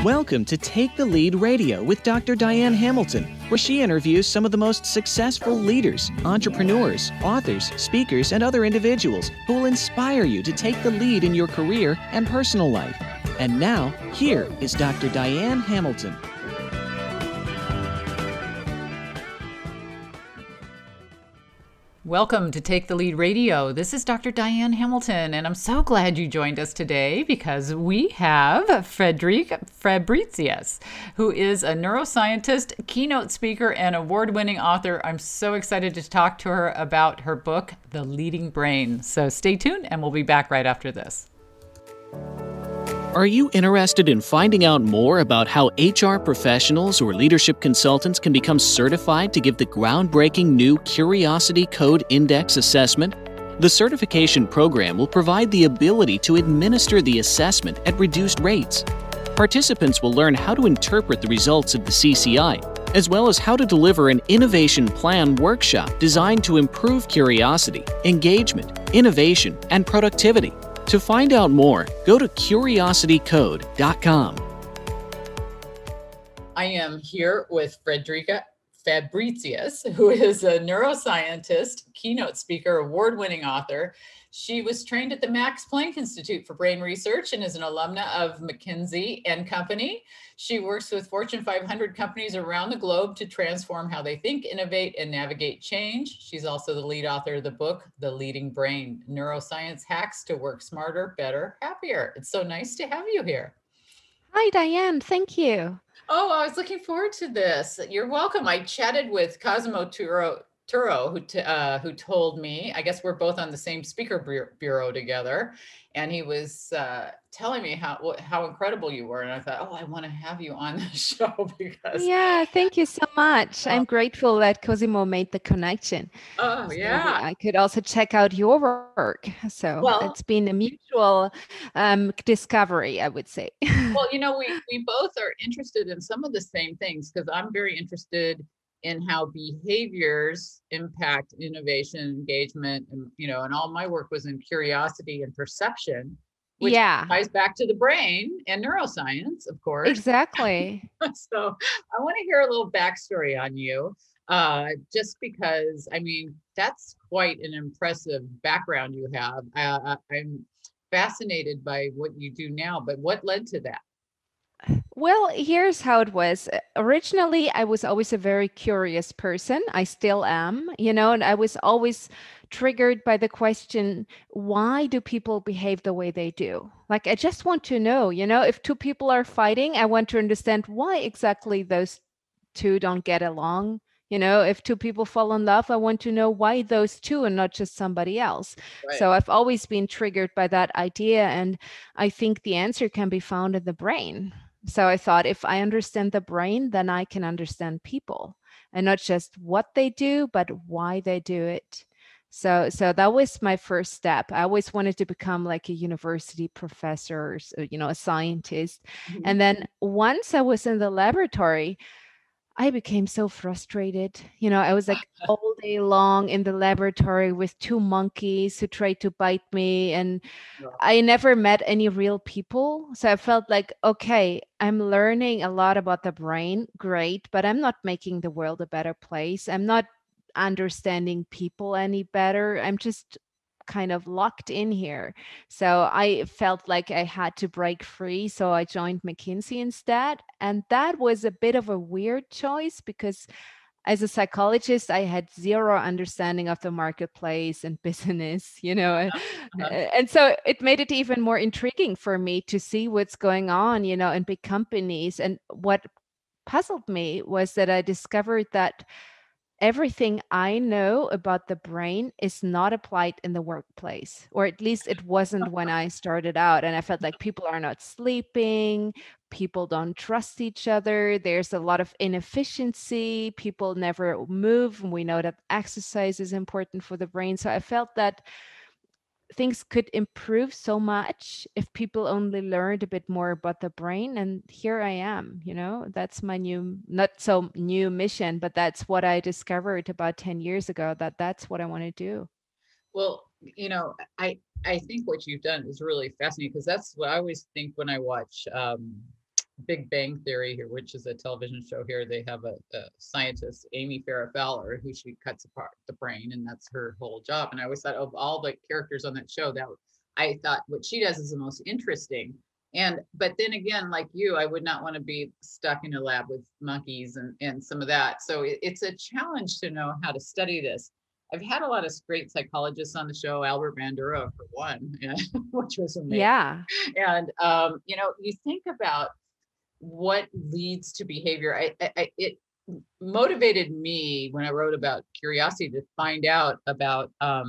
Welcome to Take the Lead Radio with Dr. Diane Hamilton, where she interviews some of the most successful leaders, entrepreneurs, authors, speakers, and other individuals who will inspire you to take the lead in your career and personal life. And now, here is Dr. Diane Hamilton. Welcome to Take the Lead Radio. This is Dr. Diane Hamilton, and I'm so glad you joined us today because we have Friederike Fabritius, who is a neuroscientist, keynote speaker, and award-winning author. I'm so excited to talk to her about her book, The Leading Brain. So stay tuned, and we'll be back right after this. Are you interested in finding out more about how HR professionals or leadership consultants can become certified to give the groundbreaking new Curiosity Code Index assessment? The certification program will provide the ability to administer the assessment at reduced rates. Participants will learn how to interpret the results of the CCI, as well as how to deliver an innovation plan workshop designed to improve curiosity, engagement, innovation, and productivity. To find out more, go to curiositycode.com. I am here with Friederike Fabritius, who is a neuroscientist, keynote speaker, award-winning author. She was trained at the Max Planck Institute for Brain Research and is an alumna of McKinsey & Company. She works with Fortune 500 companies around the globe to transform how they think, innovate, and navigate change. She's also the lead author of the book, The Leading Brain, Neuroscience Hacks to Work Smarter, Better, Happier. It's so nice to have you here. Hi, Diane. Thank you. Oh, I was looking forward to this. You're welcome. I chatted with Cosimo Turo, who told me, I guess we're both on the same speaker bureau together, and he was telling me how incredible you were, and I thought, oh, I want to have you on the show because. Yeah, thank you so much. I'm grateful that Cosimo made the connection. Oh, yeah. I could also check out your work. So it's been a mutual discovery, I would say. Well, we both are interested in some of the same things because I'm very interested in how behaviors impact innovation, engagement, and all my work was in curiosity and perception, which ties back to the brain and neuroscience, of course. Exactly. So I want to hear a little backstory on you, just because, that's quite an impressive background you have. I'm fascinated by what you do now, but what led to that? Well, here's how it was. Originally, I was always a very curious person. I still am, and I was always triggered by the question, why do people behave the way they do? Like, I just want to know, if two people are fighting, I want to understand why exactly those two don't get along. If two people fall in love, I want to know why those two and not just somebody else. Right. So I've always been triggered by that idea. And I think the answer can be found in the brain. So I thought, if I understand the brain, then I can understand people, and not just what they do, but why they do it. So that was my first step. I always wanted to become like a university professor, a scientist. Mm-hmm. And then once I was in the laboratory, I became so frustrated. I was like all day long in the laboratory with two monkeys who tried to bite me, and I never met any real people. So I felt like, okay, I'm learning a lot about the brain. Great. But I'm not making the world a better place. I'm not understanding people any better. I'm just kind of locked in here. So I felt like I had to break free. So I joined McKinsey instead. And that was a bit of a weird choice because as a psychologist, I had zero understanding of the marketplace and business, and so it made it even more intriguing for me to see what's going on, in big companies. And what puzzled me was that I discovered that everything I know about the brain is not applied in the workplace, or at least it wasn't when I started out. And I felt like people are not sleeping, people don't trust each other, there's a lot of inefficiency, people never move. And we know that exercise is important for the brain. So I felt that things could improve so much if people only learned a bit more about the brain. And here I am, that's my not so new mission, but that's what I discovered about 10 years ago, that's what I want to do. Well, I think what you've done is really fascinating, because that's what I always think when I watch Big Bang Theory here, which is a television show here, they have a scientist, Amy Farrah Fowler, who she cuts apart the brain, and that's her whole job. And I always thought of all the characters on that show, that I thought what she does is the most interesting. And but then again, like you, I would not want to be stuck in a lab with monkeys and some of that. So it's a challenge to know how to study this. I've had a lot of great psychologists on the show, Albert Bandura for one, which was amazing. Yeah. And you know, you think about what leads to behavior. It motivated me when I wrote about curiosity to find out about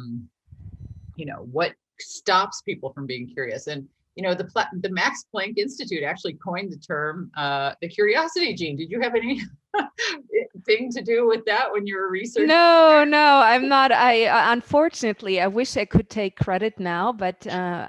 you know, what stops people from being curious. And you know, the Max Planck Institute actually coined the term the curiosity gene. Did you have any thing to do with that when you were researching? No, I'm not. Unfortunately, I wish I could take credit now, but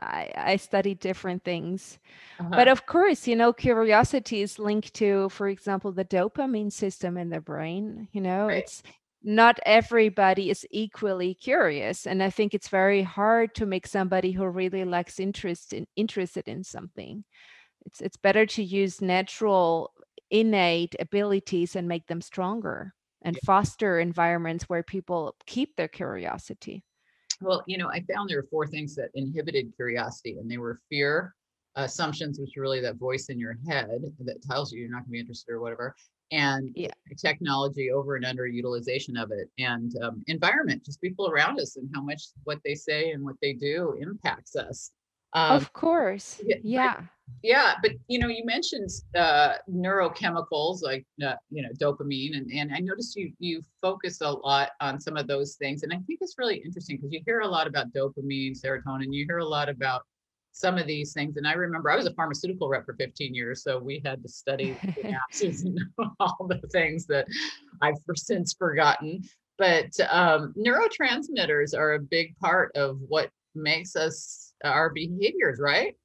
I studied different things. But of course, you know, curiosity is linked to, for example, the dopamine system in the brain. You know, Right. it's not everybody is equally curious. And I think it's very hard to make somebody who really lacks interested in something. It's better to use natural innate abilities and make them stronger and foster environments where people keep their curiosity. Well, you know, I found there were four things that inhibited curiosity, and they were fear, assumptions, which are really that voice in your head that tells you you're not going to be interested or whatever, and technology, over and underutilization of it, and environment, just people around us and how much what they say and what they do impacts us. Of course. Yeah. But you know, you mentioned neurochemicals like you know, dopamine, and I noticed you focus a lot on some of those things, and I think it's really interesting because you hear a lot about dopamine, serotonin, you hear a lot about some of these things. And I remember I was a pharmaceutical rep for 15 years, so we had to study the acids and all the things that I've since forgotten. But neurotransmitters are a big part of what makes us our behaviors, right?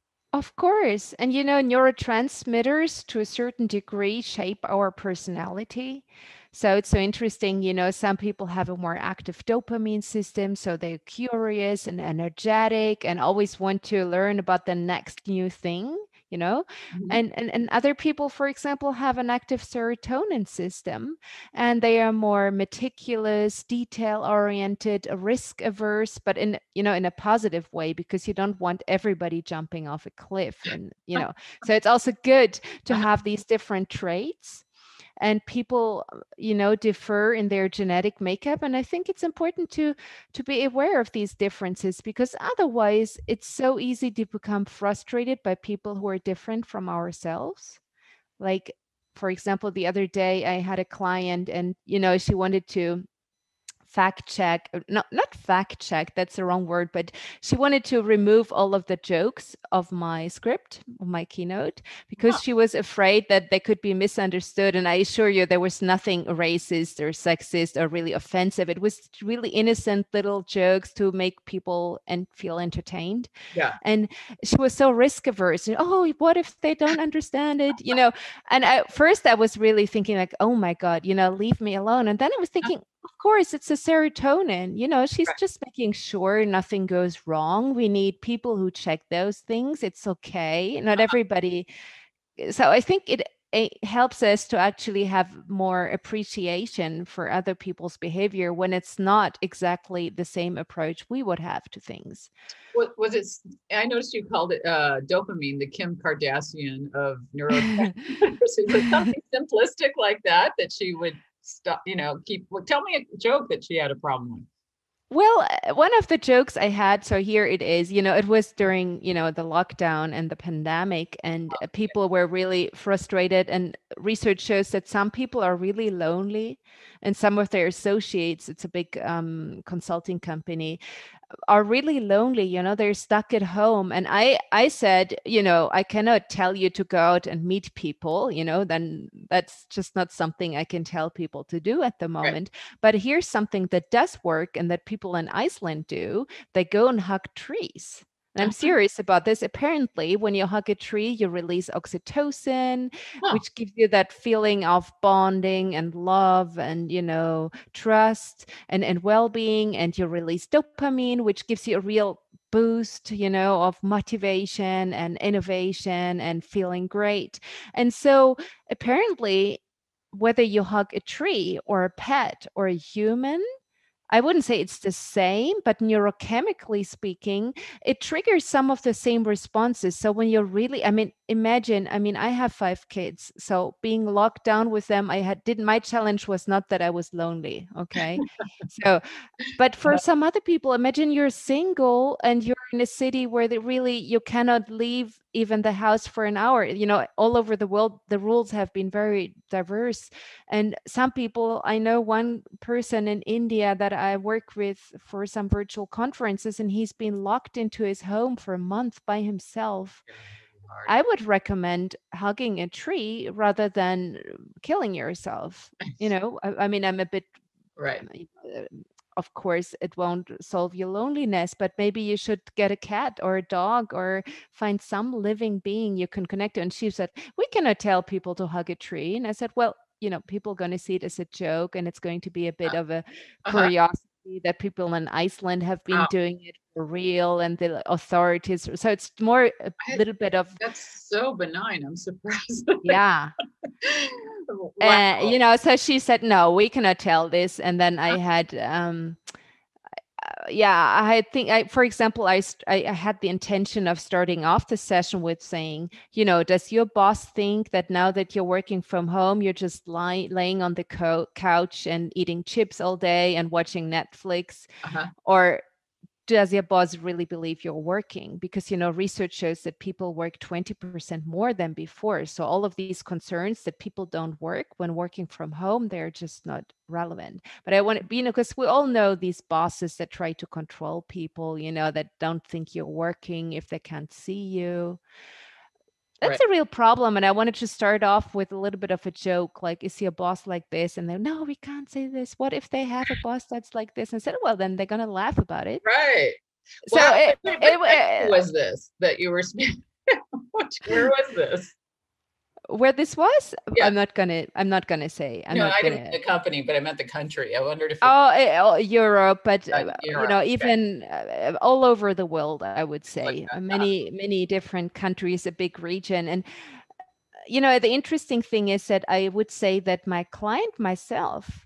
Of course. And you know, neurotransmitters to a certain degree shape our personality. So it's so interesting, you know, some people have a more active dopamine system, so they're curious and energetic and always want to learn about the next new thing, you know. And other people, for example, have an active serotonin system, and they are more meticulous, detail oriented, risk averse, but in, you know, in a positive way, because you don't want everybody jumping off a cliff. And, you know, so it's also good to have these different traits. And people, you know, differ in their genetic makeup. And I think it's important to be aware of these differences, because otherwise it's so easy to become frustrated by people who are different from ourselves. Like, for example, the other day I had a client, and, you know, she wanted to fact check, not fact check, that's the wrong word, but she wanted to remove all of the jokes of my script, of my keynote, because she was afraid that they could be misunderstood. And I assure you, there was nothing racist or sexist or really offensive. It was really innocent little jokes to make people feel entertained. Yeah. And she was so risk averse. Oh, what if they don't understand it? You know, and at first I was really thinking like, oh my God, you know, leave me alone. And then I was thinking, of course, it's a serotonin. You know, she's just making sure nothing goes wrong. We need people who check those things. It's okay. Not everybody. So I think it helps us to actually have more appreciation for other people's behavior when it's not exactly the same approach we would have to things. What was it? I noticed you called it dopamine, the Kim Kardashian of neurotransmitters. Is it something simplistic like that she would stop, you know, tell me a joke that she had a problem with. Well, one of the jokes I had, so here it is, you know, it was during, you know, the lockdown and the pandemic, and people were really frustrated. And research shows that some people are really lonely, and some of their associates, it's a big consulting company, are really lonely, you know, they're stuck at home. And I said, you know, I cannot tell you to go out and meet people, you know, then that's just not something I can tell people to do at the moment. Right. But here's something that does work and that people in Iceland do. They go and hug trees. And I'm serious about this. Apparently, when you hug a tree, you release oxytocin, which gives you that feeling of bonding and love and, you know, trust and well-being. And you release dopamine, which gives you a real boost, of motivation and innovation and feeling great. And so apparently, whether you hug a tree or a pet or a human, I wouldn't say it's the same, but neurochemically speaking, it triggers some of the same responses. So when you're really, imagine, I have 5 kids. So being locked down with them, my challenge was not that I was lonely. Okay. So, but for some other people, imagine you're single and you're in a city where you cannot leave even the house for an hour. All over the world, the rules have been very diverse. And some people, I know one person in India that I work with for some virtual conferences, and he's been locked into his home for a month by himself. I would recommend hugging a tree rather than killing yourself. I'm a bit, Right. Of course, it won't solve your loneliness, but maybe you should get a cat or a dog or find some living being you can connect to. And she said, we cannot tell people to hug a tree. And I said, well, people are going to see it as a joke, and it's going to be a bit of a curiosity that people in Iceland have been doing it for real, and the authorities. So it's more a little bit of. That's so benign. I'm surprised. Yeah. Wow. So she said, no, we cannot tell this. And then I had, I think for example, I had the intention of starting off the session with saying, does your boss think that now that you're working from home, you're just laying on the couch and eating chips all day and watching Netflix? Or does your boss really believe you're working? Because, research shows that people work 20% more than before. So all of these concerns that people don't work when working from home, they're just not relevant. But I want to be, because we all know these bosses that try to control people, that don't think you're working if they can't see you. That's a real problem. And I wanted to start off with a little bit of a joke, like, is your boss like this? And they're, no, we can't say this. What if they have a boss that's like this? And I said, well, then they're going to laugh about it. Right. So it was this that you were speaking? Where was this? Where this was? Yeah. I'm not gonna say. I didn't mean the company, but I meant the country. I wondered if Europe, but Europe, even all over the world, I would say. Many different countries, a big region. And the interesting thing is that I would say that my client myself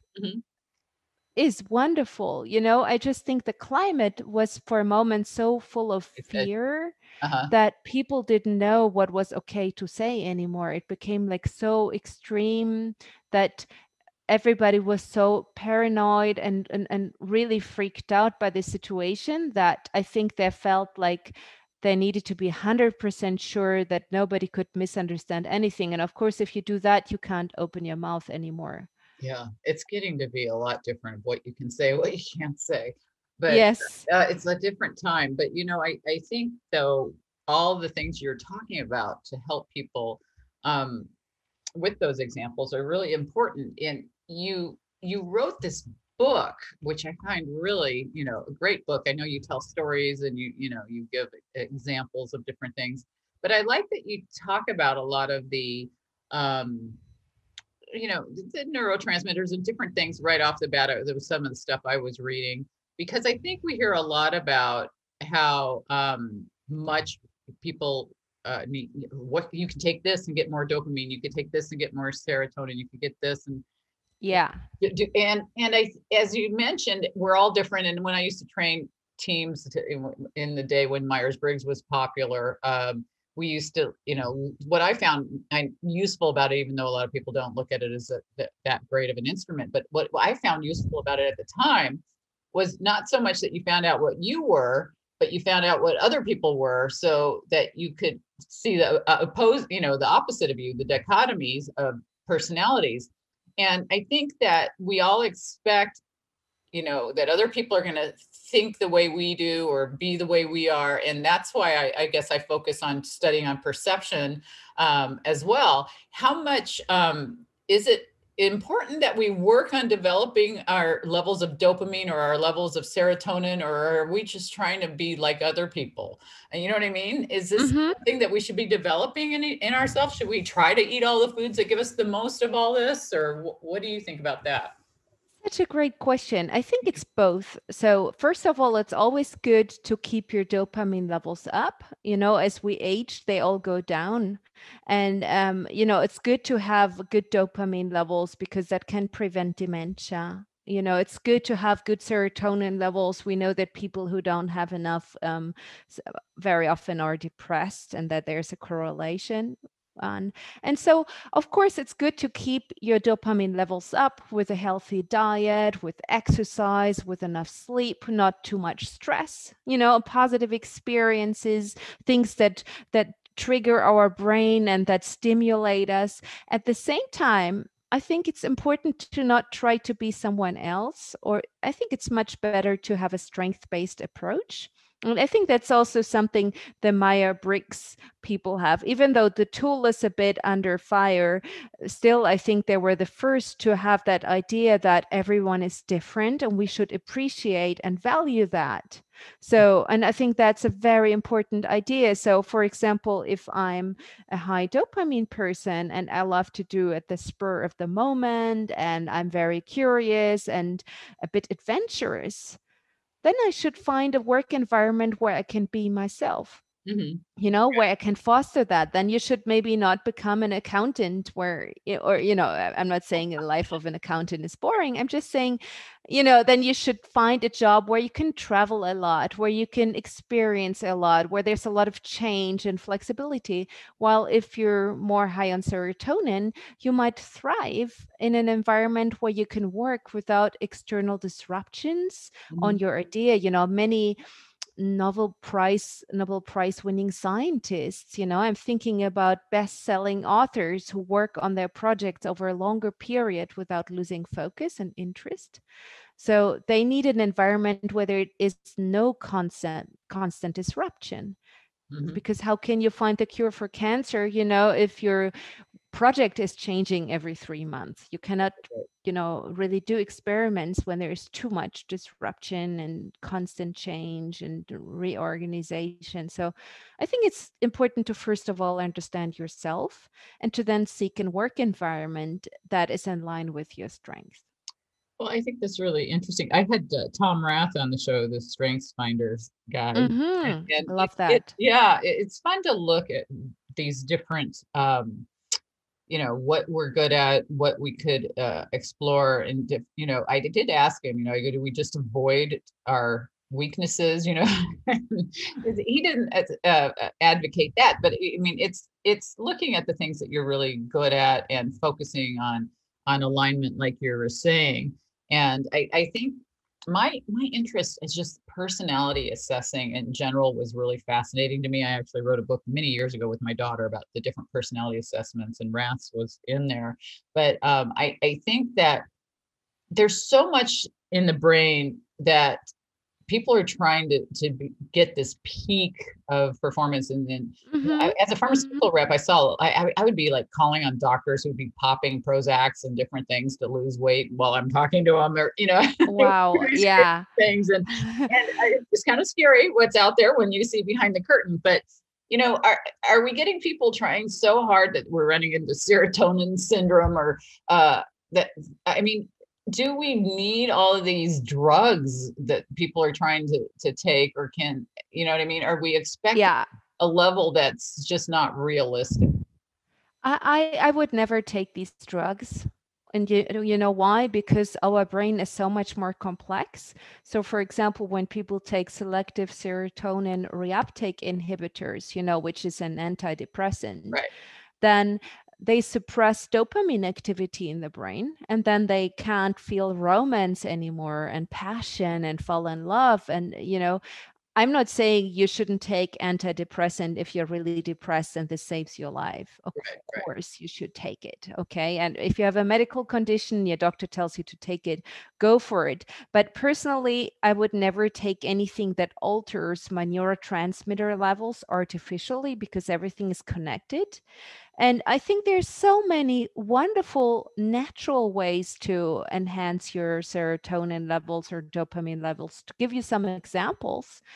is wonderful. I just think the climate was for a moment so full of fear that people didn't know what was okay to say anymore. It became like so extreme that everybody was so paranoid and really freaked out by the situation that I think they felt like they needed to be 100% sure that nobody could misunderstand anything. And of course, if you do that, you can't open your mouth anymore. Yeah, it's getting to be a lot different of what you can say, what you can't say. But yes, it's a different time. But, I think, though, all the things you're talking about to help people with those examples are really important. And you wrote this book, which I find really, a great book. I know you tell stories and you give examples of different things. But I like that you talk about a lot of the the neurotransmitters and different things right off the bat. There was some of the stuff I was reading, because I think we hear a lot about how much people need. What you can take this and get more dopamine. You can take this and get more serotonin. You can get this and and as you mentioned, we're all different. And when I used to train teams in the day when Myers-Briggs was popular, we used to, what I found useful about it, even though a lot of people don't look at it as that great of an instrument, but what I found useful about it at the time was not so much that you found out what you were, but you found out what other people were, so that you could see the the opposite of you, the dichotomies of personalities. And I think that we all expect, that other people are going to think the way we do or be the way we are. And that's why I guess I focus on studying on perception as well. How much is it important that we work on developing our levels of dopamine or our levels of serotonin, or are we just trying to be like other people? And you know what I mean? Is this something that we should be developing in ourselves? Should we try to eat all the foods that give us the most of all this? Or what do you think about that? Such a great question. I think it's both. So, first of all, it's always good to keep your dopamine levels up. You know, as we age, they all go down. And, you know, it's good to have good dopamine levels because that can prevent dementia. You know, it's good to have good serotonin levels. We know that people who don't have enough very often are depressed and that there's a correlation. On. And so, of course, it's good to keep your dopamine levels up with a healthy diet, with exercise, with enough sleep, not too much stress, you know, positive experiences, things that trigger our brain and that stimulate us. At the same time, I think it's important to not try to be someone else, or I think it's much better to have a strength-based approach. And I think that's also something the Myers-Briggs people have. Even though the tool is a bit under fire, still, I think they were the first to have that idea that everyone is different and we should appreciate and value that. So, and I think that's a very important idea. So, for example, if I'm a high dopamine person and I love to do at the spur of the moment and I'm very curious and a bit adventurous, then I should find a work environment where I can be myself. Mm-hmm. You know, where I can foster that. Then you should maybe not become an accountant where, or, you know, I'm not saying the life of an accountant is boring. I'm just saying, you know, then you should find a job where you can travel a lot, where you can experience a lot, where there's a lot of change and flexibility. While if you're more high on serotonin, you might thrive in an environment where you can work without external disruptions on your idea. You know, many Nobel Prize winning scientists. You know, I'm thinking about best-selling authors who work on their projects over a longer period without losing focus and interest. So they need an environment where there is no constant disruption. Mm-hmm. Because how can you find the cure for cancer, you know, if your project is changing every 3 months? You cannot, you know, really do experiments when there is too much disruption and constant change and reorganization. So I think it's important to first of all understand yourself and to then seek a work environment that is in line with your strengths. Well, I think that's really interesting. I had Tom Rath on the show, the Strengths Finders guy, Mm-hmm. and Love that. it's fun to look at these different, you know, what we're good at, what we could explore, and you know, I did ask him, you know, do we just avoid our weaknesses? You know, he didn't advocate that, but I mean, it's looking at the things that you're really good at and focusing on alignment, like you were saying. And I think my interest is just personality assessing in general was really fascinating to me. I actually wrote a book many years ago with my daughter about the different personality assessments, and Rath's was in there. But I think that there's so much in the brain that people are trying to get this peak of performance. And then as a pharmaceutical rep, I would be like calling on doctors who'd be popping Prozacs and different things to lose weight while I'm talking to them, or, you know, Wow. Yeah. things. And it's kind of scary what's out there when you see behind the curtain. But, you know, are we getting people trying so hard that we're running into serotonin syndrome, or that, I mean, do we need all of these drugs that people are trying to take, or can, you know what I mean? Are we expecting a level that's just not realistic? I would never take these drugs. And you know why? Because our brain is so much more complex. So for example, when people take selective serotonin reuptake inhibitors, you know, which is an antidepressant, Right. then they suppress dopamine activity in the brain, and then they can't feel romance anymore and passion and fall in love. And, you know, I'm not saying you shouldn't take antidepressant if you're really depressed and this saves your life. Of course, you should take it. Okay. And if you have a medical condition, your doctor tells you to take it, go for it. But personally, I would never take anything that alters my neurotransmitter levels artificially, because everything is connected. And I think there's so many wonderful natural ways to enhance your serotonin levels or dopamine levels. To give you some examples,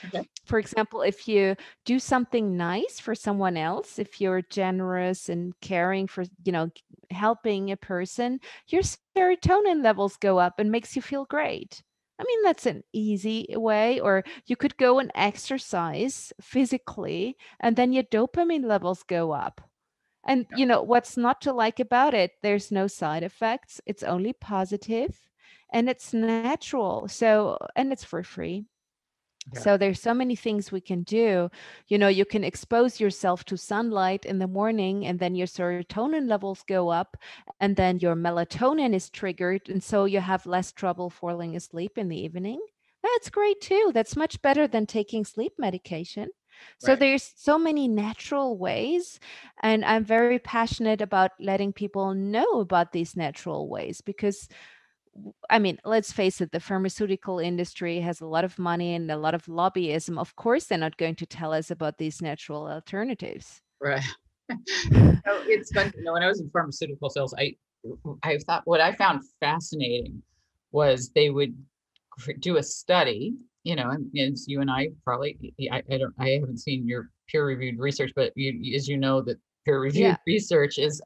Okay. For example, if you do something nice for someone else, if you're generous and caring for, helping a person, your serotonin levels go up and makes you feel great. I mean, that's an easy way. Or you could go and exercise physically, and then your dopamine levels go up. And what's not to like about it? There's no side effects. It's only positive, and it's natural. So, and it's for free. Yeah. So there's so many things we can do. You can expose yourself to sunlight in the morning, and then your serotonin levels go up, and then your melatonin is triggered, and so you have less trouble falling asleep in the evening. That's great too. That's much better than taking sleep medication. So Right. there's so many natural ways, and I'm very passionate about letting people know about these natural ways because I mean, let's face it, the pharmaceutical industry has a lot of money and a lot of lobbyism. Of course, they're not going to tell us about these natural alternatives. Right. It's fun. When I was in pharmaceutical sales, I thought what I found fascinating was they would do a study, and as you and I probably, I haven't seen your peer-reviewed research, but as you know, that peer-reviewed research is,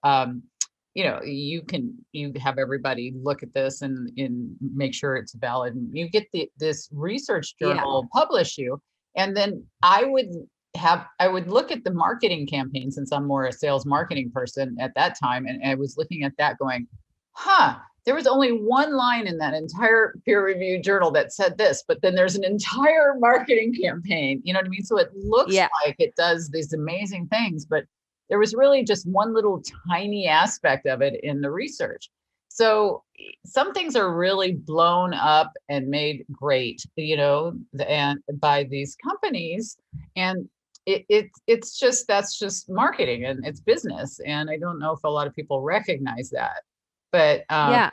you have everybody look at this and make sure it's valid, and you get this research journal publish you, and then I would look at the marketing campaign, since I'm more a sales marketing person at that time, and I was looking at that going, there was only one line in that entire peer-reviewed journal that said this, but then there's an entire marketing campaign, you know what I mean? So it looks like it does these amazing things, but there was really just one little tiny aspect of it in the research. So some things are really blown up and made great, and by these companies, and it's just, that's just marketing and it's business. And I don't know if a lot of people recognize that, but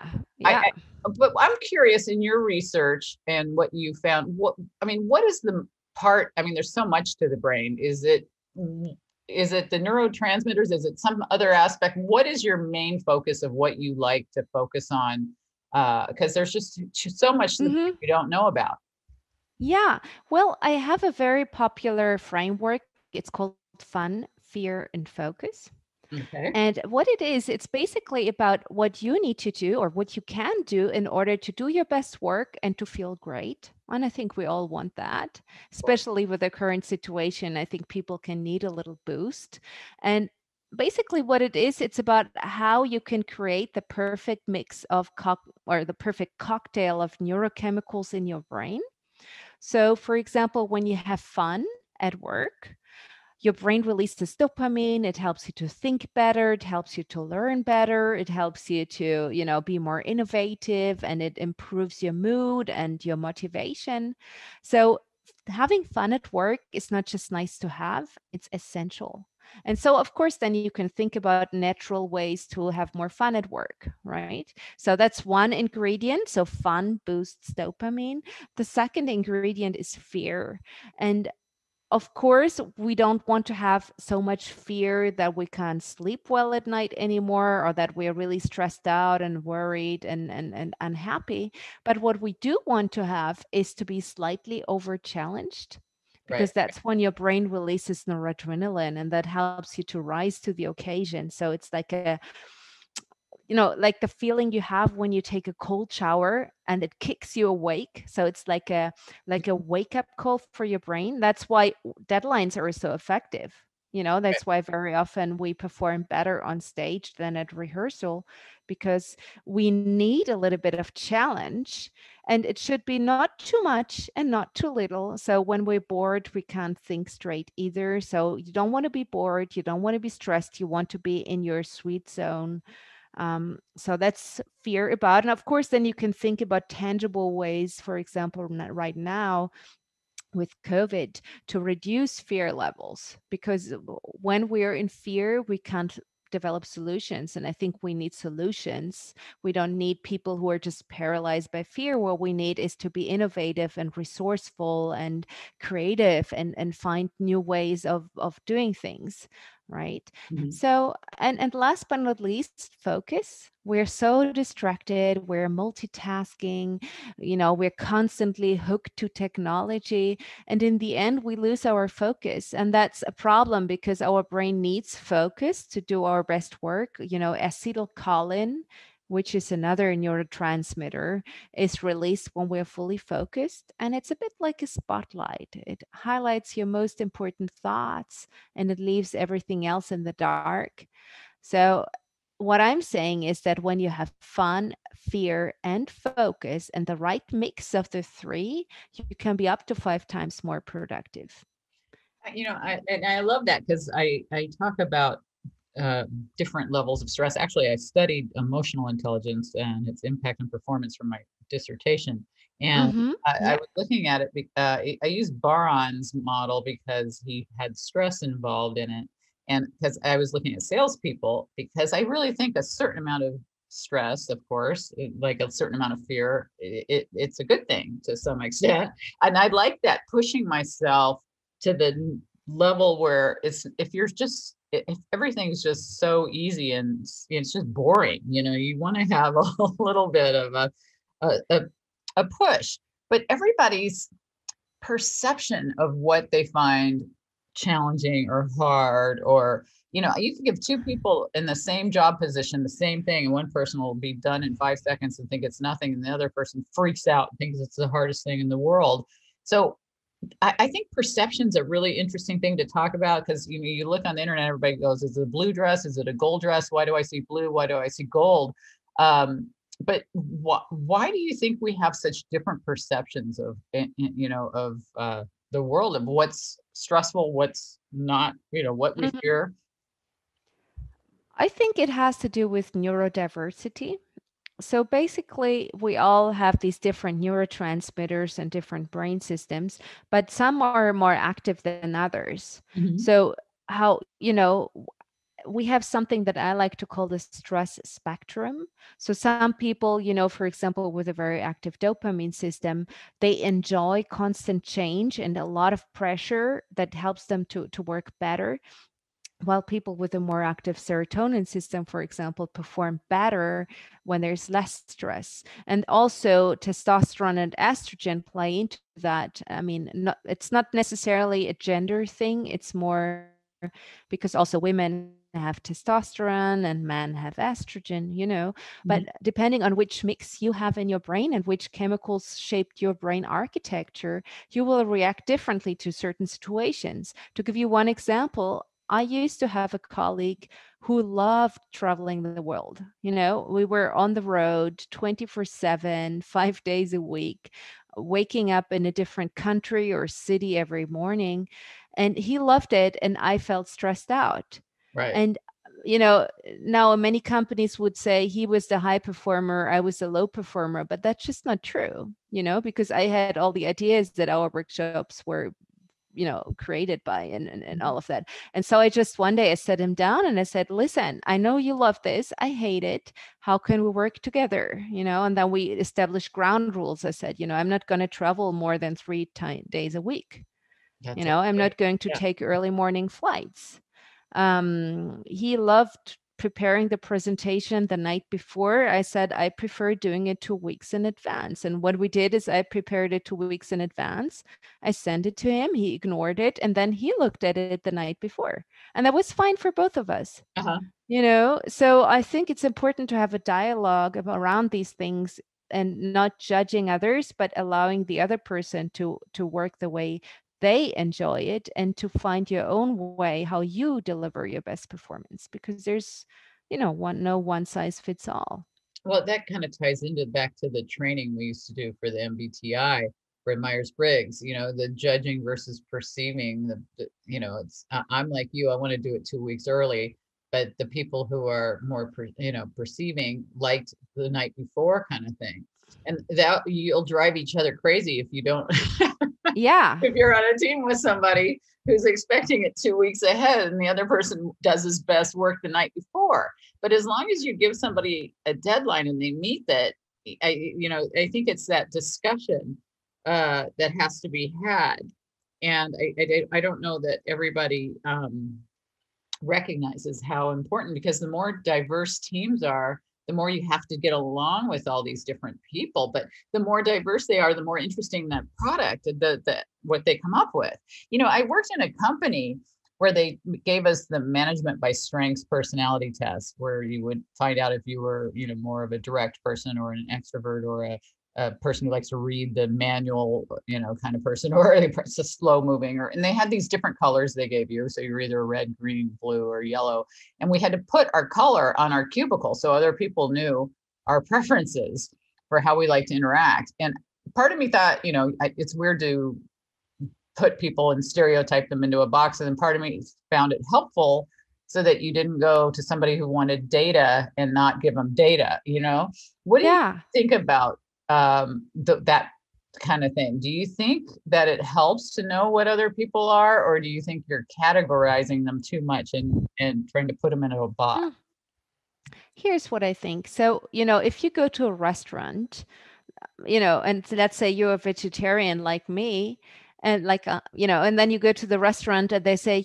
but I'm curious, in your research and what you found, what is the part? I mean, there's so much to the brain. Is it the neurotransmitters? Is it some other aspect? What is your main focus of what you like to focus on? Because there's just so much that you don't know about. Yeah. Well, I have a very popular framework. It's called Fun, Fear, and Focus. Okay. And what it is, it's basically about what you need to do or what you can do in order to do your best work and to feel great. And I think we all want that, especially with the current situation. I think people can need a little boost. And basically what it is, it's about how you can create the perfect mix of or the perfect cocktail of neurochemicals in your brain. So for example, when you have fun at work, your brain releases dopamine. It helps you to think better. It helps you to learn better. It helps you to, be more innovative, and it improves your mood and your motivation. So having fun at work is not just nice to have, it's essential. And so, of course, then you can think about natural ways to have more fun at work, right? So that's one ingredient. So fun boosts dopamine. The second ingredient is fear. And of course, we don't want to have so much fear that we can't sleep well at night anymore, or that we're really stressed out and worried and unhappy. But what we do want to have is to be slightly over challenged, because that's when your brain releases noradrenaline, and that helps you to rise to the occasion. So it's like like the feeling you have when you take a cold shower and it kicks you awake. So it's like a wake up call for your brain. That's why deadlines are so effective. That's why very often we perform better on stage than at rehearsal, because we need a little bit of challenge, and it should be not too much and not too little. So when we're bored, we can't think straight either. So you don't want to be bored. You don't want to be stressed. You want to be in your sweet zone. So that's fear about. And of course, then you can think about tangible ways, for example, right now with COVID, to reduce fear levels, because when we're in fear, we can't develop solutions. And I think we need solutions. We don't need people who are just paralyzed by fear. What we need is to be innovative and resourceful and creative, and find new ways of doing things. right? Mhm. So, and last but not least, focus. We're so distracted, we're multitasking, we're constantly hooked to technology. And in the end, we lose our focus. And that's a problem because our brain needs focus to do our best work. Acetylcholine, which is another neurotransmitter, is released when we're fully focused. And it's a bit like a spotlight. It highlights your most important thoughts and it leaves everything else in the dark. So, what I'm saying is that when you have fun, fear, and focus, and the right mix of the three, you can be up to 5 times more productive. I love that because I talk about different levels of stress. Actually, I studied emotional intelligence and its impact on performance for my dissertation. And Mm-hmm. I Yeah. was looking at it, I used Baron's model because he had stress involved in it. And because I was looking at salespeople, because I really think a certain amount of stress, of course, like a certain amount of fear, it's a good thing to some extent. And I like that, pushing myself to the level where if you're just if everything's just so easy and it's just boring, you want to have a little bit of a, a push. But everybody's perception of what they find challenging or hard, or you can give two people in the same job position the same thing, and one person will be done in 5 seconds and think it's nothing, and the other person freaks out and thinks it's the hardest thing in the world. So I think perception's a really interesting thing to talk about, because you look on the internet, everybody goes, is it a blue dress? Is it a gold dress? Why do I see blue? Why do I see gold? But why do you think we have such different perceptions of the world, of what's stressful, what's not, what we Mhm. fear? I think it has to do with neurodiversity. So basically, we all have these different neurotransmitters and different brain systems, but some are more active than others. Mhm. So, how, we have something that I like to call the stress spectrum. So some people, for example, with a very active dopamine system, they enjoy constant change and a lot of pressure that helps them to work better. While people with a more active serotonin system, for example, perform better when there's less stress. And also testosterone and estrogen play into that. I mean, it's not necessarily a gender thing. It's more because also women have testosterone and men have estrogen. But Mhm. depending on which mix you have in your brain and which chemicals shaped your brain architecture, you will react differently to certain situations. To give you one example, I used to have a colleague who loved traveling the world. We were on the road 24/7, 5 days a week, waking up in a different country or city every morning. And he loved it, and I felt stressed out. Right. And now many companies would say he was the high performer, I was a low performer, but that's just not true, because I had all the ideas that our workshops were created by and Mhm. all of that. And so I just one day I sat him down and I said, listen, I know you love this, I hate it, how can we work together? And then we established ground rules. I said, I'm not going to travel more than 3 days a week. That's I'm okay. not going to Yeah. take early morning flights. He loved preparing the presentation the night before. I said I prefer doing it 2 weeks in advance. And what we did is I prepared it 2 weeks in advance. I sent it to him. He ignored it. And then he looked at it the night before. And that was fine for both of us. Uh-huh. So I think it's important to have a dialogue around these things and not judging others, but allowing the other person to work the way they enjoy it and to find your own way how you deliver your best performance, because there's no one size fits all. Well, that kind of ties into back to the training we used to do for the MBTI, for Myers-Briggs, the judging versus perceiving. It's I'm like you, I want to do it 2 weeks early, but the people who are more, perceiving, liked the night before kind of thing. And that you'll drive each other crazy if you don't Yeah. if you're on a team with somebody who's expecting it 2 weeks ahead and the other person does his best work the night before. But as long as you give somebody a deadline and they meet that, I think it's that discussion that has to be had. And I don't know that everybody recognizes how important, because the more diverse teams are, the more you have to get along with all these different people. But the more diverse they are, the more interesting that product, what they come up with. I worked in a company where they gave us the management by strengths personality test, where you would find out if you were, more of a direct person or an extrovert or a person who likes to read the manual, kind of person, or a slow moving, and they had these different colors they gave you. So you're either red, green, blue, or yellow. And we had to put our color on our cubicle so other people knew our preferences for how we like to interact. And part of me thought, it's weird to put people and stereotype them into a box. And then part of me found it helpful so that you didn't go to somebody who wanted data and not give them data. What do you think about that kind of thing? Do you think that it helps to know what other people are, or do you think you're categorizing them too much and trying to put them into a box? Here's what I think. So, if you go to a restaurant, and let's say you're a vegetarian like me, and and then you go to the restaurant and they say,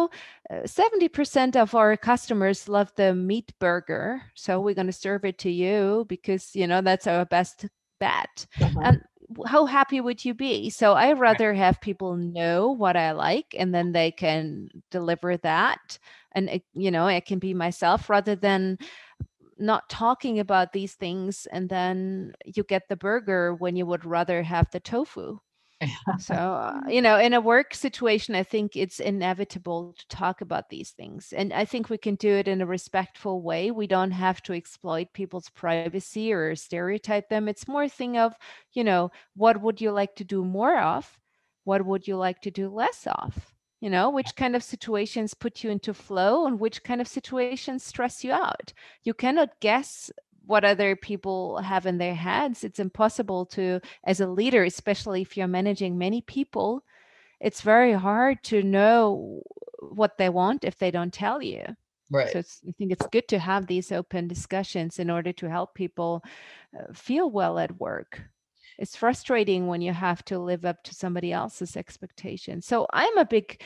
70% of our customers love the meat burger, so we're going to serve it to you because, that's our best bet. And how happy would you be? So I rather have people know what I like, and then they can deliver that. And, I can be myself rather than not talking about these things. And then you get the burger when you would rather have the tofu. So, in a work situation, I think it's inevitable to talk about these things. And I think we can do it in a respectful way. We don't have to exploit people's privacy or stereotype them. It's more a thing of, what would you like to do more of? What would you like to do less of? Which kind of situations put you into flow and which kind of situations stress you out. You cannot guess what other people have in their heads. It's impossible to, as a leader, especially if you're managing many people, it's very hard to know what they want if they don't tell you. Right. So I think it's good to have these open discussions in order to help people feel well at work. It's frustrating when you have to live up to somebody else's expectations. So I'm a big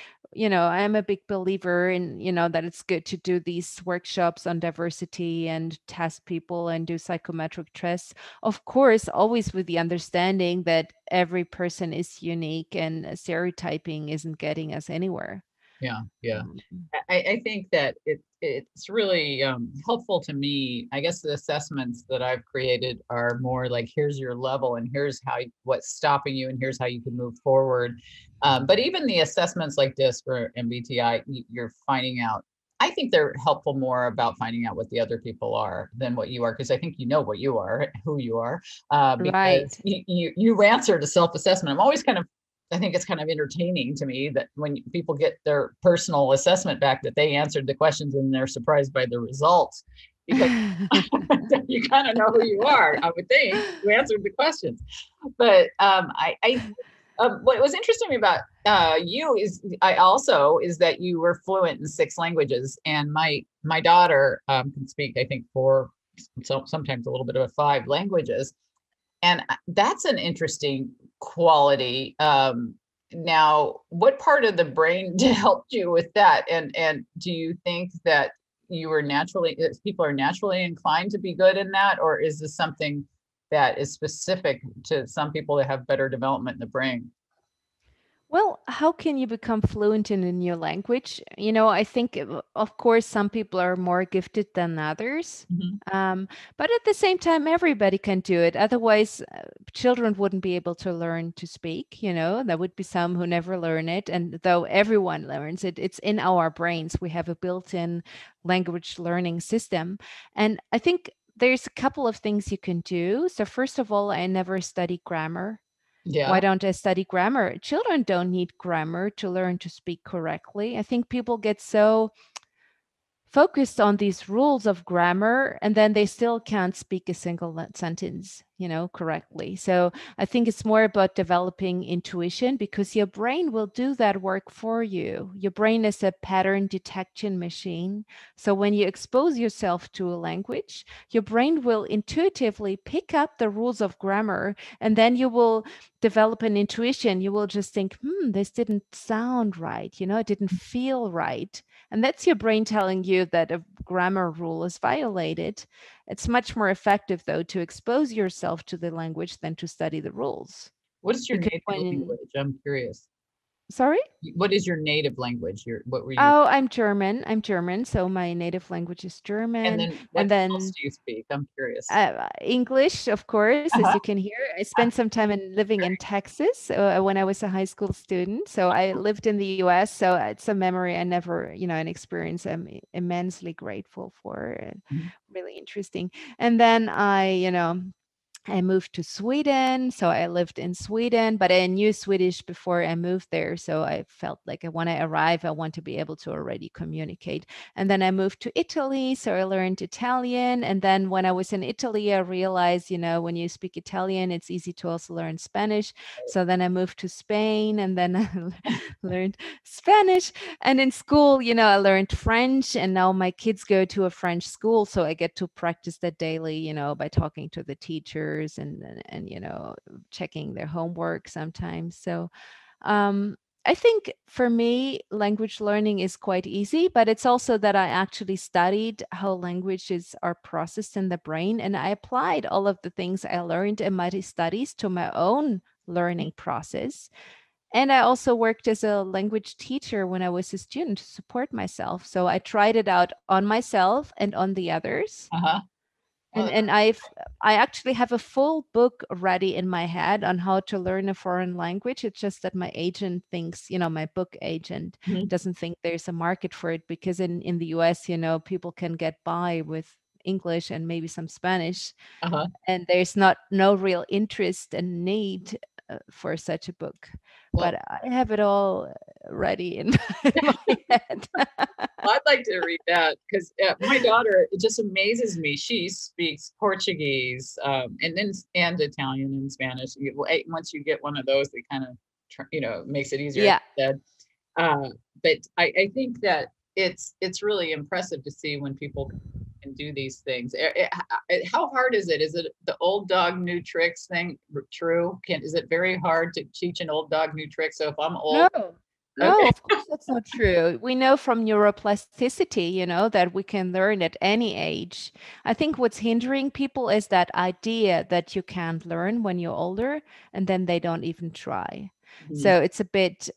believer in, that it's good to do these workshops on diversity and test people and do psychometric tests. Of course, always with the understanding that every person is unique and stereotyping isn't getting us anywhere. Yeah. I think that it's really helpful to me. I guess the assessments that I've created are more like, here's your level and here's what's stopping you and here's how you can move forward. But even the assessments like DISC or MBTI, you're finding out, I think they're helpful more about finding out what the other people are than what you are, because I think you know what you are, who you are, because you answered a self-assessment. I think it's kind of entertaining to me that when people get their personal assessment back, that they answered the questions and they're surprised by the results, because you kind of know who you are. I would think you answered the questions. But what was interesting about you is that you were fluent in 6 languages, and my daughter can speak, I think, 4, sometimes a little bit of 5 languages. And that's an interesting quality. Now, what part of the brain helped you with that? And do you think that people are naturally inclined to be good in that? Or is this something that is specific to some people that have better development in the brain? Well, how can you become fluent in a new language? I think, of course, some people are more gifted than others. But at the same time, everybody can do it. Otherwise, children wouldn't be able to learn to speak. There would be some who never learn it. And though everyone learns it, it's in our brains. We have a built-in language learning system. And I think there's a couple of things you can do. So first of all, I never studied grammar. Yeah. Why don't I study grammar? Children don't need grammar to learn to speak correctly. I think people get so focused on these rules of grammar, and then they still can't speak a single sentence. correctly. So I think it's more about developing intuition, because your brain will do that work for you. Your brain is a pattern detection machine. So when you expose yourself to a language, your brain will intuitively pick up the rules of grammar, and then you will develop an intuition. You will just think, this didn't sound right. It didn't feel right. And that's your brain telling you that a grammar rule is violated. It's much more effective, though, to expose yourself to the language than to study the rules. What is your Because native language? I'm curious. Sorry? What is your native language? What were you? Oh, I'm German. So my native language is German. And then what else do you speak? I'm curious. English, of course, as you can hear. I spent some time living in Texas when I was a high school student. So I lived in the US. So it's a memory I never, an experience I'm immensely grateful for. Really interesting. And then I moved to Sweden, so I lived in Sweden, but I knew Swedish before I moved there. So I felt like when I arrive, I want to be able to already communicate. And then I moved to Italy, so I learned Italian. And then when I was in Italy, I realized, when you speak Italian, it's easy to also learn Spanish. So then I moved to Spain, and then I learned Spanish. And in school, I learned French, and now my kids go to a French school, so I get to practice that daily, by talking to the teachers and checking their homework sometimes. So I think for me, language learning is quite easy, but it's also that I actually studied how languages are processed in the brain, and I applied all of the things I learned in my studies to my own learning process. And I also worked as a language teacher when I was a student to support myself. So I tried it out on myself and on the others. And I actually have a full book ready in my head on how to learn a foreign language. It's just that my agent thinks, my book agent doesn't think there's a market for it, because in the US, people can get by with English and maybe some Spanish, and there's no real interest and need for such a book. Well, but I have it all ready in my head. I'd like to read that, because my daughter, it just amazes me. She speaks Portuguese and Italian and Spanish. Once you get one of those, it kind of makes it easier. Yeah. But I think that it's really impressive to see when people can do these things. How hard is it? Is it the old dog, new tricks thing true? Is it very hard to teach an old dog new tricks? So if I'm old. No, of course that's not true. We know from neuroplasticity, that we can learn at any age. I think what's hindering people is that idea that you can't learn when you're older, and then they don't even try. So it's a bit,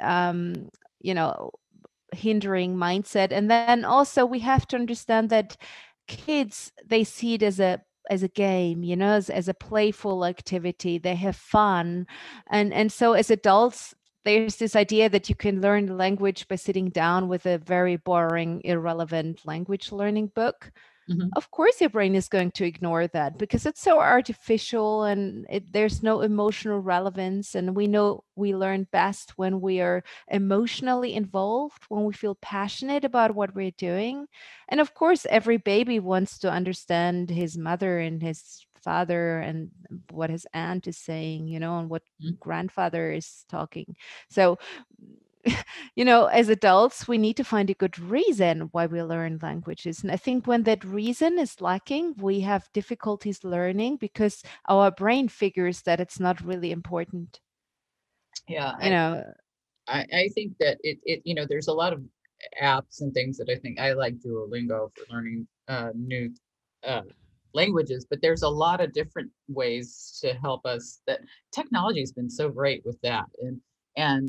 hindering mindset. And then also we have to understand that kids, they see it as a game, as a playful activity. They have fun. And so as adults, there's this idea that you can learn the language by sitting down with a very boring, irrelevant language learning book. Of course, your brain is going to ignore that because it's so artificial and there's no emotional relevance. And we know we learn best when we are emotionally involved, when we feel passionate about what we're doing. And of course, every baby wants to understand his mother and his father and what his aunt is saying, and what grandfather is talking. So as adults, we need to find a good reason why we learn languages. And I think when that reason is lacking, we have difficulties learning because our brain figures that it's not really important. Yeah. I think that it there's a lot of apps and things that I think I like Duolingo for learning new languages, but there's a lot of different ways to help us. That technology has been so great with that. And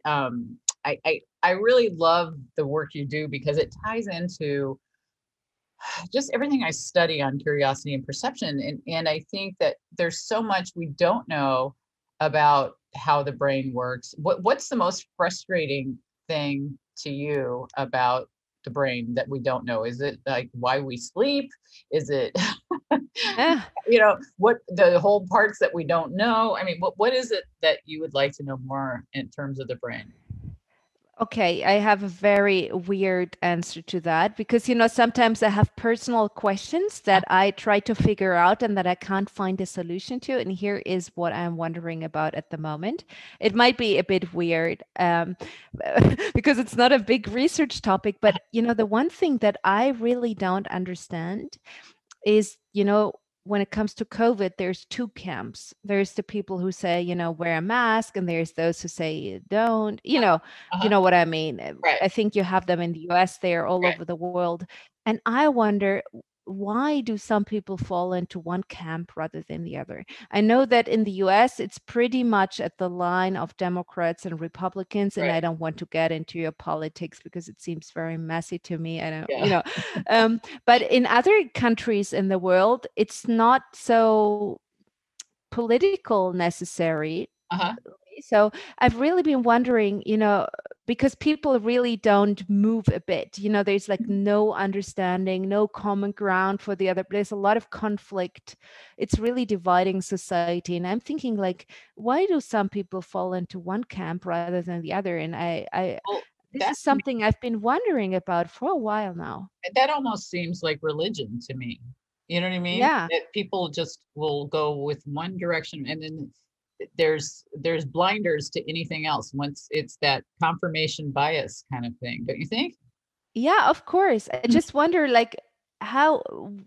I really love the work you do because it ties into just everything I study on curiosity and perception. And I think that there's so much we don't know about how the brain works. What's the most frustrating thing to you about the brain that we don't know? Is it like why we sleep? Is it, what the whole parts that we don't know? I mean, what is it that you would like to know more in terms of the brain? Okay, I have a very weird answer to that because, sometimes I have personal questions that I try to figure out and that I can't find a solution to. And here is what I'm wondering about at the moment. It might be a bit weird because it's not a big research topic, but, the one thing that I really don't understand is, when it comes to COVID, there's two camps. There's the people who say, wear a mask, and there's those who say don't. You know what I mean. Right. I think you have them in the US, they're all Right. over the world. And I wonder, why do some people fall into one camp rather than the other? I know that in the US, it's pretty much at the line of Democrats and Republicans, and Right. I don't want to get into your politics because it seems very messy to me. I don't, Yeah. but in other countries in the world, it's not so political necessary. So I've really been wondering, because people really don't move a bit, there's like no understanding, no common ground for the other. There's a lot of conflict. It's really dividing society. And I'm thinking, like, why do some people fall into one camp rather than the other? And Well, this is something I've been wondering about for a while now. that almost seems like religion to me. You know what I mean? Yeah. That people just will go with one direction, and then there's blinders to anything else once it's that confirmation bias kind of thing, don't you think? Yeah, of course. I just wonder, like, how,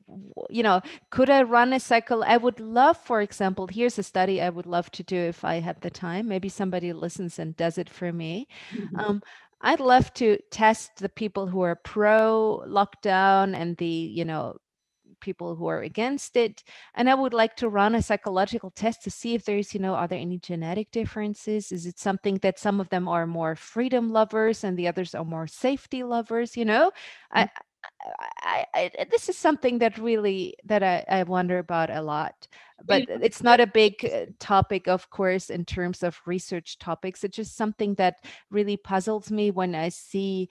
could I run a cycle? I would love, for example, here's a study I would love to do if I had the time. Maybe somebody listens and does it for me. Um, I'd love to test the people who are pro lockdown and the, people who are against it. And I would like to run a psychological test to see if there's, are there any genetic differences? Is it something that some of them are more freedom lovers and the others are more safety lovers? This is something that really that I wonder about a lot, but it's not a big topic, of course, in terms of research topics. It's just something that really puzzles me when I see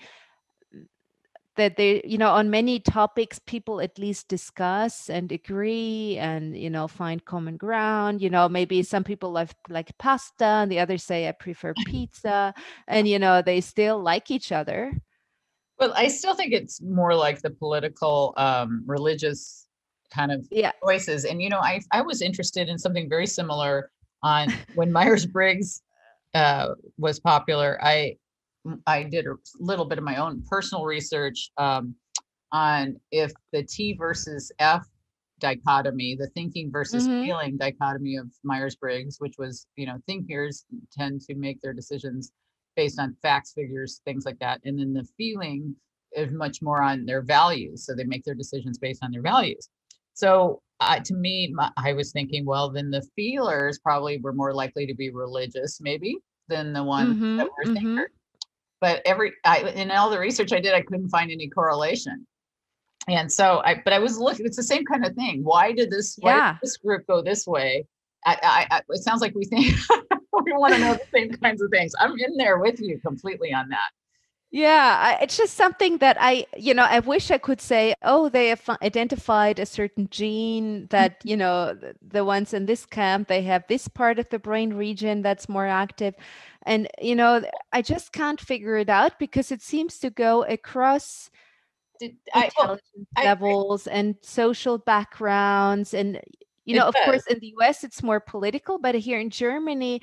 that they, on many topics, people at least discuss and agree and, find common ground. Maybe some people like pasta and the others say I prefer pizza, and, they still like each other. Well, I still think it's more like the political, religious kind of choices. And, I was interested in something very similar on when Myers-Briggs was popular. I did a little bit of my own personal research on if the T versus F dichotomy, the thinking versus feeling dichotomy of Myers-Briggs, which was, thinkers tend to make their decisions based on facts, figures, things like that. And then the feeling is much more on their values. So they make their decisions based on their values. So to me, I was thinking, well, then the feelers probably were more likely to be religious, maybe, than the ones that were thinkers. But in all the research I did, I couldn't find any correlation. And so but I was looking, it's the same kind of thing. Why did this group go this way? It sounds like we think we want to know the same kinds of things. I'm in there with you completely on that. Yeah, it's just something that I wish I could say, oh, they have identified a certain gene that, the ones in this camp, they have this part of the brain region that's more active. And, I just can't figure it out because it seems to go across intelligence levels and social backgrounds. And, of course, in the US, it's more political, but here in Germany,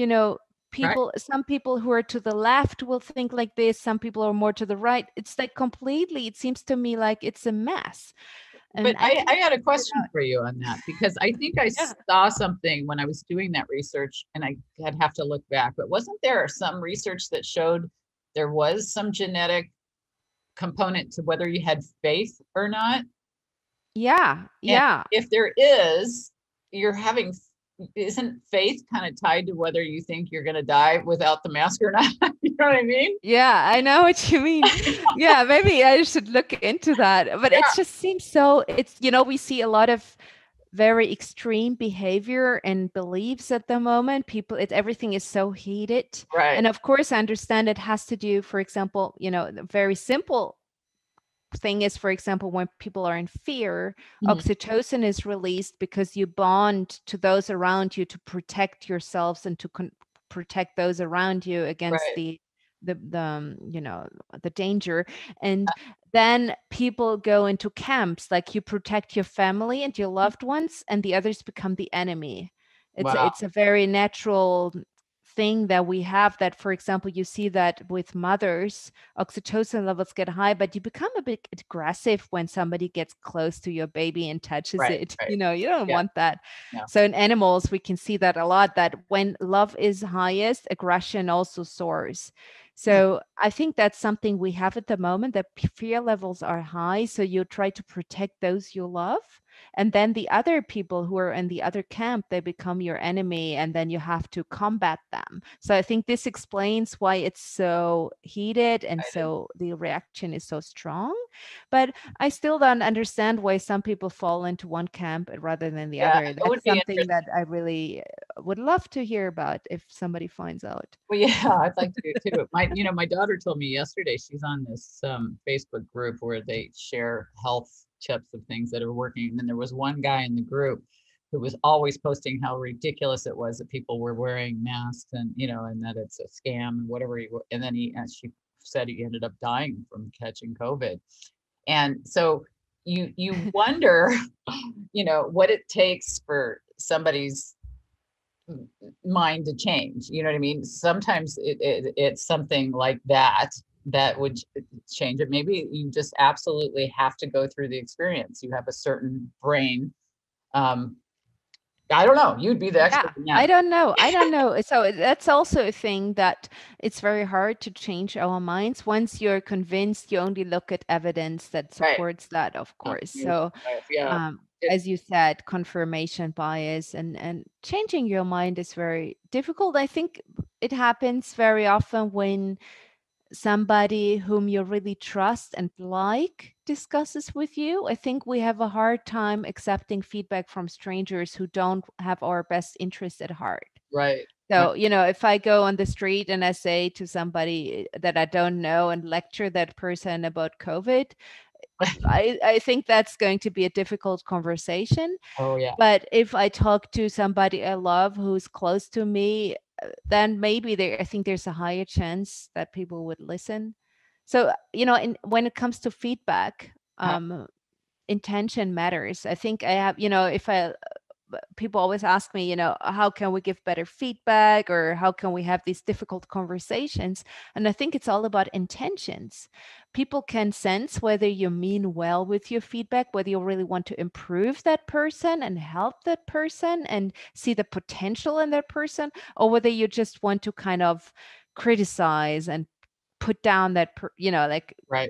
some people who are to the left will think like this. Some people are more to the right. It's like completely, it seems to me like it's a mess. But I had a question for you on that, because I think I saw something when I was doing that research, and I'd have to look back, but wasn't there some research that showed there was some genetic component to whether you had faith or not? Yeah. And if there is, isn't faith kind of tied to whether you think you're going to die without the mask or not? You know what I mean? Yeah, I know what you mean. Yeah, maybe I should look into that. But it just seems so, we see a lot of very extreme behavior and beliefs at the moment. Everything is so heated. Right. And of course, I understand it has to do, for example, the very simple thing is, for example, when people are in fear, oxytocin is released because you bond to those around you to protect yourselves and to protect those around you against the the danger. And then people go into camps, like you protect your family and your loved ones, and the others become the enemy. Wow. It's a very natural thing that we have, that, for example, you see that with mothers, oxytocin levels get high, but you become a bit aggressive when somebody gets close to your baby and touches Right. it. Right. You don't Yeah. want that. Yeah. So in animals, we can see that a lot, that when love is highest, aggression also soars. So I think that's something we have at the moment, that fear levels are high. So you try to protect those you love. And then the other people who are in the other camp, they become your enemy, and then you have to combat them. So I think this explains why it's so heated and so the reaction is so strong. But I still don't understand why some people fall into one camp rather than the Yeah, other. it would That's be something interesting. that I really would love to hear about if somebody finds out. Well, yeah, I'd like to too. My daughter told me yesterday, she's on this Facebook group where they share health tips of things that are working. And then there was one guy in the group who was always posting how ridiculous it was that people were wearing masks, and and that it's a scam and whatever. And then she said he ended up dying from catching COVID. And so you wonder, what it takes for somebody's mind to change. You know what I mean? Sometimes it's something like that would change it. Maybe you just absolutely have to go through the experience. You have a certain brain. I don't know. You'd be the expert in that. I don't know. I don't know. So that's also a thing, that it's very hard to change our minds. Once you're convinced, you only look at evidence that Right. supports that, of course. So, Yeah. as you said, confirmation bias and changing your mind is very difficult. I think it happens very often when somebody whom you really trust and like discusses with you. I think we have a hard time accepting feedback from strangers who don't have our best interest at heart. Right. So, if I go on the street and I say to somebody that I don't know and lecture that person about COVID, I think that's going to be a difficult conversation. Oh yeah. But if I talk to somebody I love who's close to me, then maybe I think there's a higher chance that people would listen. So, when it comes to feedback, intention matters. I think I have, if people always ask me, how can we give better feedback, or how can we have these difficult conversations? And I think it's all about intentions. People can sense whether you mean well with your feedback, whether you really want to improve that person and help that person and see the potential in that person, or whether you just want to kind of criticize and put down that, right.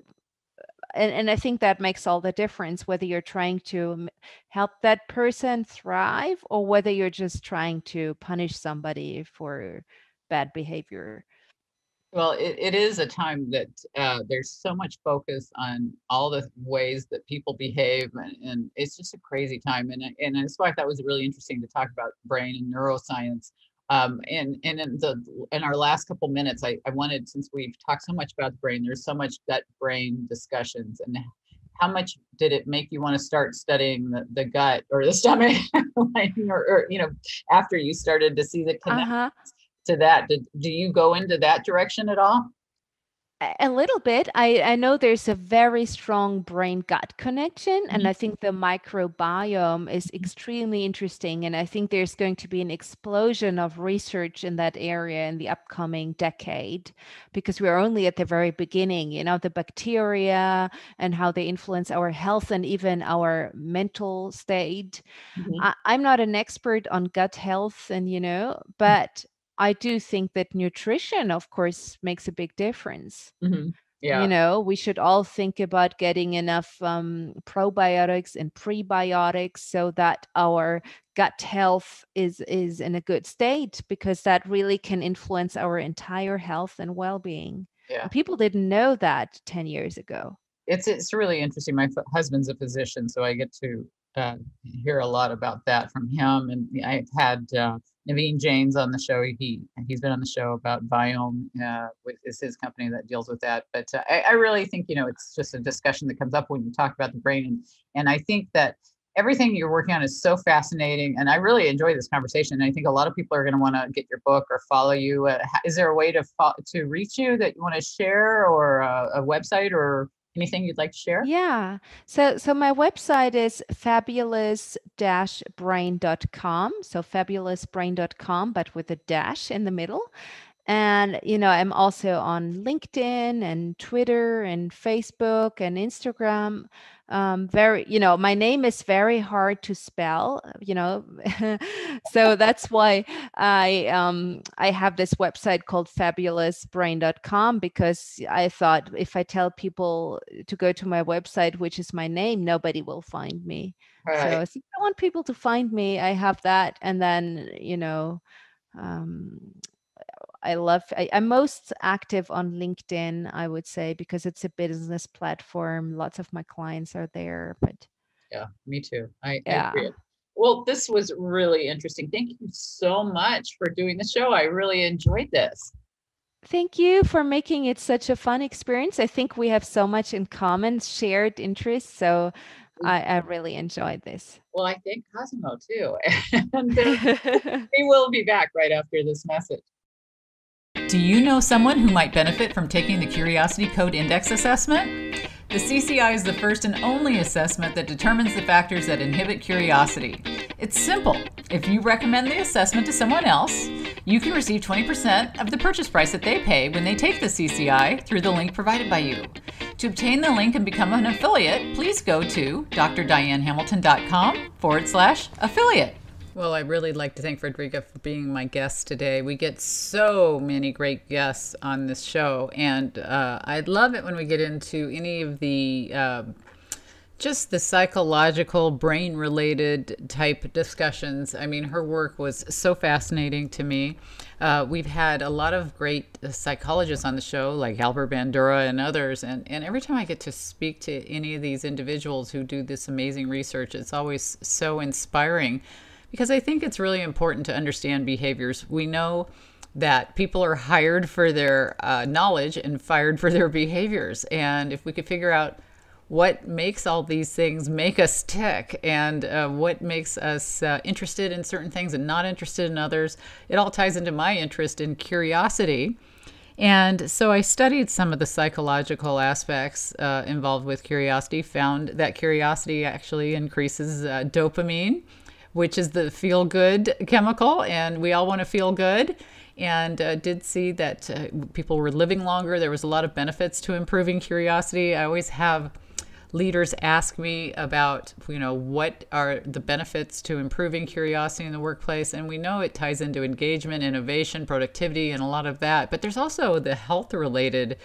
And I think that makes all the difference, whether you're trying to help that person thrive or whether you're just trying to punish somebody for bad behavior. Well, it is a time that there's so much focus on all the ways that people behave, and it's just a crazy time. And that's why I thought it was really interesting to talk about brain and neuroscience. And in our last couple minutes, I wanted, since we've talked so much about the brain, there's so much gut brain discussions, and how much did it make you want to start studying the gut or the stomach, or after you started to see the connection to that? Do you go into that direction at all? A little bit. I know there's a very strong brain-gut connection, and I think the microbiome is extremely interesting. And I think there's going to be an explosion of research in that area in the upcoming decade, because we're only at the very beginning, the bacteria and how they influence our health and even our mental state. I'm not an expert on gut health, but I do think that nutrition, of course, makes a big difference. Yeah. We should all think about getting enough probiotics and prebiotics so that our gut health is in a good state, because that really can influence our entire health and well-being. Yeah. And people didn't know that 10 years ago. It's really interesting. My husband's a physician, so I get to hear a lot about that from him. And I've had Naveen James on the show. He's been on the show about Biome, which is his company that deals with that. But I really think it's just a discussion that comes up when you talk about the brain, and I think that everything you're working on is so fascinating, and I really enjoy this conversation. And I think a lot of people are going to want to get your book or follow you. Is there a way to reach you that you want to share, or a website, or anything you'd like to share? Yeah. So my website is fabulous-brain.com. So fabulousbrain.com, but with a dash in the middle. And, I'm also on LinkedIn and Twitter and Facebook and Instagram. My name is very hard to spell, so that's why I have this website called fabulousbrain.com, because I thought if I tell people to go to my website, which is my name, nobody will find me. Right. So if I want people to find me, I have that. And then, I'm most active on LinkedIn, I would say, because it's a business platform. Lots of my clients are there, but yeah, me too. I yeah. agree. Well, this was really interesting. Thank you so much for doing the show. I really enjoyed this. Thank you for making it such a fun experience. I think we have so much in common, shared interests. So I really enjoyed this. Well, I think Cosmo too. And we will be back right after this message. Do you know someone who might benefit from taking the Curiosity Code Index assessment? The CCI is the first and only assessment that determines the factors that inhibit curiosity. It's simple. If you recommend the assessment to someone else, you can receive 20% of the purchase price that they pay when they take the CCI through the link provided by you. To obtain the link and become an affiliate, please go to drdianehamilton.com/affiliate. Well, I'd really like to thank Friederike for being my guest today. We get so many great guests on this show, and I'd love it when we get into any of the just the psychological, brain-related type discussions. I mean, her work was so fascinating to me. We've had a lot of great psychologists on the show, like Albert Bandura and others, and every time I get to speak to any of these individuals who do this amazing research, it's always so inspiring. Because I think it's really important to understand behaviors. We know that people are hired for their knowledge and fired for their behaviors. And if we could figure out what makes all these things make us tick, and what makes us interested in certain things and not interested in others, it all ties into my interest in curiosity. And so I studied some of the psychological aspects involved with curiosity, found that curiosity actually increases dopamine, which is the feel-good chemical, and we all want to feel good. And did see that people were living longer. There was a lot of benefits to improving curiosity. I always have leaders ask me about, what are the benefits to improving curiosity in the workplace? And we know it ties into engagement, innovation, productivity, and a lot of that. But there's also the health-related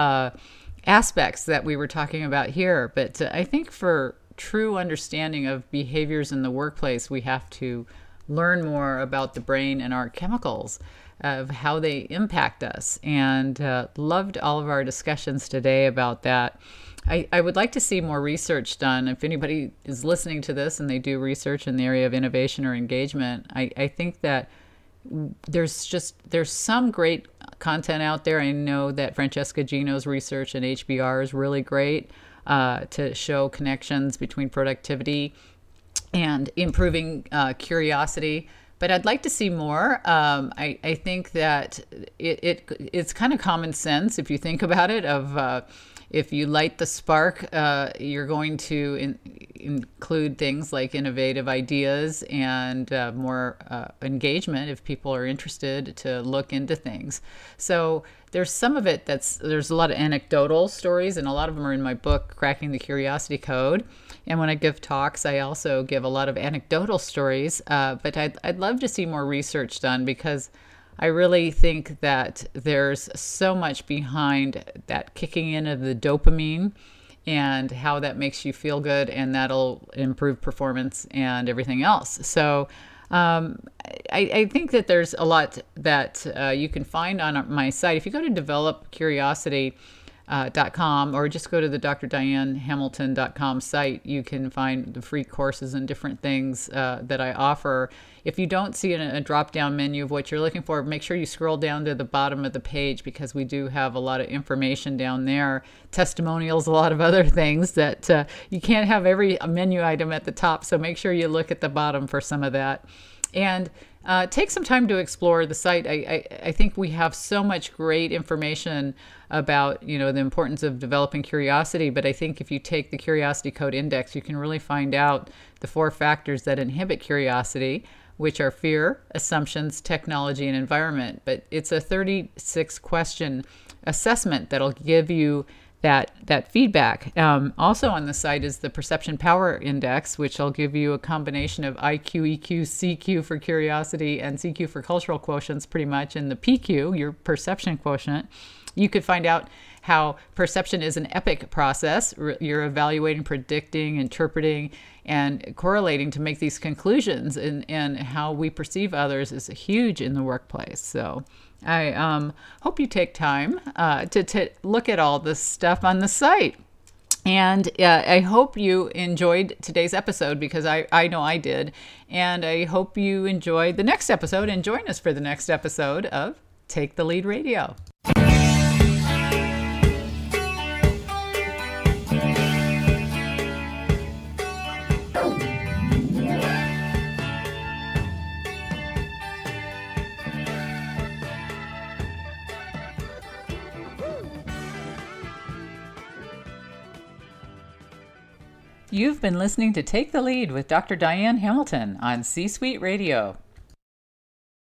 aspects that we were talking about here. But I think for true understanding of behaviors in the workplace, we have to learn more about the brain and our chemicals, of how they impact us. And loved all of our discussions today about that. I would like to see more research done. If anybody is listening to this and they do research in the area of innovation or engagement, I think that there's some great content out there. I know that Francesca Gino's research in HBR is really great. To show connections between productivity and improving curiosity. But I'd like to see more. I think that it's kind of common sense if you think about it, of if you light the spark, you're going to include things like innovative ideas and more engagement if people are interested to look into things. So there's some of it there's a lot of anecdotal stories, and a lot of them are in my book, Cracking the Curiosity Code. And when I give talks, I also give a lot of anecdotal stories. But I'd love to see more research done, because I really think that there's so much behind that kicking in of the dopamine and how that makes you feel good, and that'll improve performance and everything else. So I think that there's a lot that you can find on my site. If you go to Develop Curiosity, .com, or just go to the drdianehamilton.com site. You can find the free courses and different things that I offer. If you don't see a drop-down menu of what you're looking for, make sure you scroll down to the bottom of the page, because we do have a lot of information down there, testimonials, a lot of other things that you can't have every menu item at the top. So make sure you look at the bottom for some of that. And take some time to explore the site. I think we have so much great information about, the importance of developing curiosity, but I think if you take the Curiosity Code Index, you can really find out the 4 factors that inhibit curiosity, which are fear, assumptions, technology, and environment. But it's a 36-question assessment that'll give you that feedback. Also on the site is the Perception Power Index, which will give you a combination of IQ, EQ, CQ for curiosity, and CQ for cultural quotients pretty much, and the PQ, your perception quotient. You could find out how perception is an epic process. You're evaluating, predicting, interpreting, and correlating to make these conclusions, and how we perceive others is huge in the workplace. So I hope you take time to look at all this stuff on the site. And I hope you enjoyed today's episode, because I know I did. And I hope you enjoyed the next episode, and join us for the next episode of Take the Lead Radio. You've been listening to Take the Lead with Dr. Diane Hamilton on C-Suite Radio.